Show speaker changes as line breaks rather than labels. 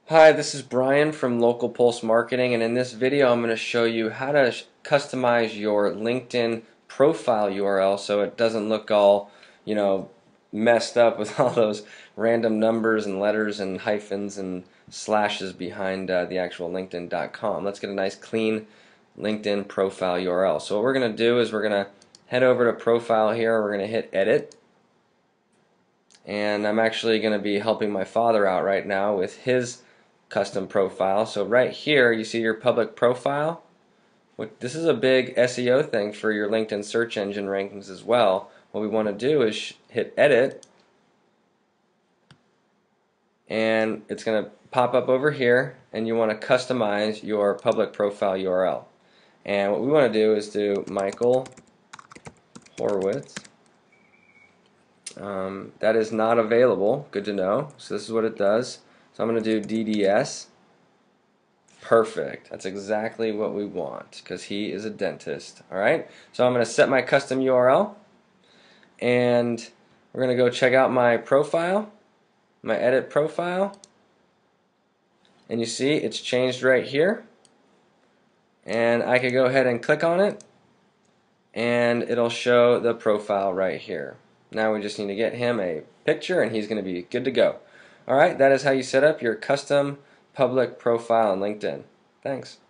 Hi, this is Brian from Local Pulse Marketing, and in this video I'm going to show you how to customize your LinkedIn profile URL so it doesn't look all, messed up with all those random numbers and letters and hyphens and slashes behind the actual LinkedIn.com. Let's get a nice clean LinkedIn profile URL. So what we're going to do is we're going to head over to profile here, we're going to hit edit, and I'm actually going to be helping my father out right now with his custom profile. So right here you see your public profile. This is a big SEO thing for your LinkedIn search engine rankings as well. What we want to do is hit edit, and it's going to pop up over here, and you want to customize your public profile URL. And what we want to do is do Michael Horowitz. That is not available. Good to know. So this is what it does. So I'm going to do DDS. Perfect. That's exactly what we want because he is a dentist. Alright, so I'm going to set my custom URL, and we're going to go check out my profile, my edit profile, and you see it's changed right here, and I could go ahead and click on it and it'll show the profile right here. Now we just need to get him a picture and he's going to be good to go. Alright, that is how you set up your custom public profile on LinkedIn. Thanks.